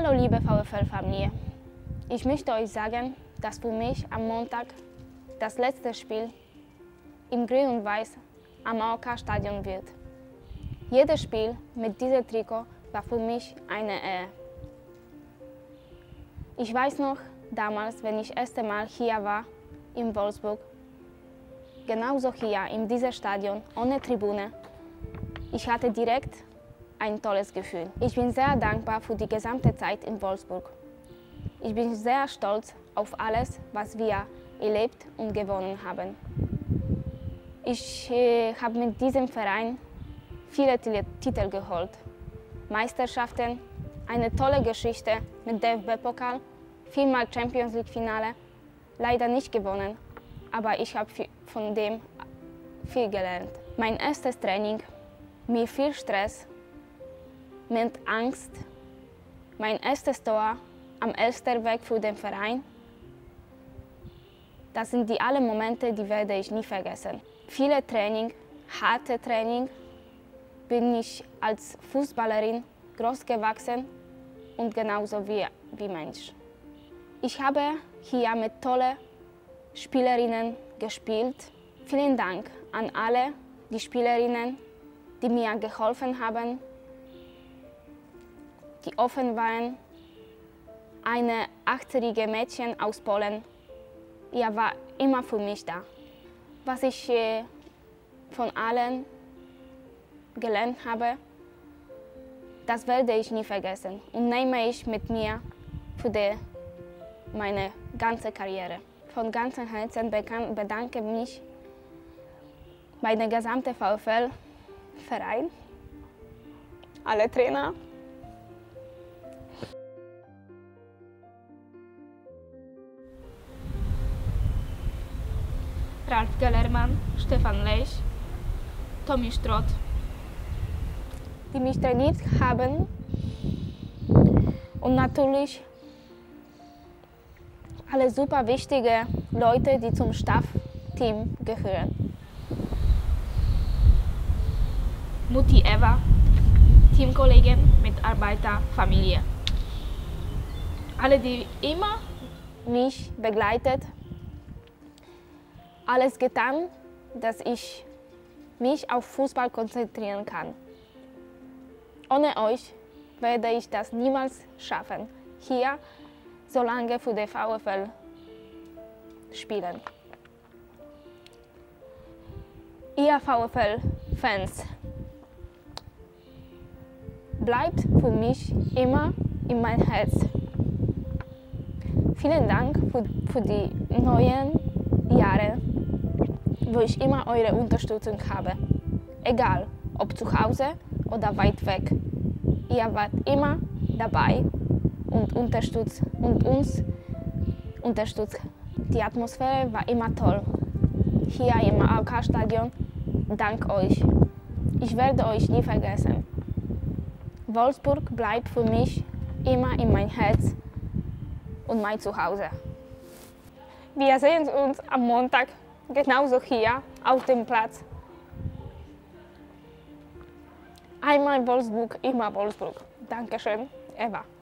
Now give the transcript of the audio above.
Hallo liebe VfL-Familie, ich möchte euch sagen, dass für mich am Montag das letzte Spiel im Grün und Weiß am AOK-Stadion wird. Jedes Spiel mit diesem Trikot war für mich eine Ehre. Ich weiß noch, damals, wenn ich das erste Mal hier war, in Wolfsburg, genauso hier in diesem Stadion, ohne Tribüne, ich hatte direkt ein tolles Gefühl. Ich bin sehr dankbar für die gesamte Zeit in Wolfsburg. Ich bin sehr stolz auf alles, was wir erlebt und gewonnen haben. Ich habe mit diesem Verein viele Titel geholt. Meisterschaften, eine tolle Geschichte mit DFB-Pokal, viermal Champions League-Finale, leider nicht gewonnen, aber ich habe von dem viel gelernt. Mein erstes Training, mir viel Stress, mit Angst, mein erstes Tor am ersten Weg für den Verein. Das sind die alle Momente, die werde ich nie vergessen. Viele Training, harte Training, bin ich als Fußballerin groß gewachsen und genauso wie Mensch. Ich habe hier mit tollen Spielerinnen gespielt. Vielen Dank an alle die Spielerinnen, die mir geholfen haben, die offen waren. Eine 8-jährige Mädchen aus Polen, ihr war immer für mich da. Was ich von allen gelernt habe, das werde ich nie vergessen und nehme ich mit mir für meine ganze Karriere. Von ganzem Herzen bedanke mich bei der gesamten VfL-Verein, alle Trainer. Ralf Gellermann, Stefan Lech, Tommy Strott, die mich trainiert haben und natürlich alle super wichtige Leute, die zum Staff-Team gehören. Mutti Eva, Teamkollegin, Mitarbeiter, Familie. Alle, die immer mich begleitet, alles getan, dass ich mich auf Fußball konzentrieren kann. Ohne euch werde ich das niemals schaffen, hier so lange für den VfL spielen. Ihr VfL-Fans, bleibt für mich immer in mein Herz. Vielen Dank für die neuen Jahre, wo ich immer eure Unterstützung habe. Egal, ob zu Hause oder weit weg. Ihr wart immer dabei und uns unterstützt. Die Atmosphäre war immer toll. Hier im AOK-Stadion, dank euch. Ich werde euch nie vergessen. Wolfsburg bleibt für mich immer in mein Herz und mein Zuhause. Wir sehen uns am Montag genauso hier auf dem Platz. Einmal Wolfsburg, immer Wolfsburg. Dankeschön, Eva.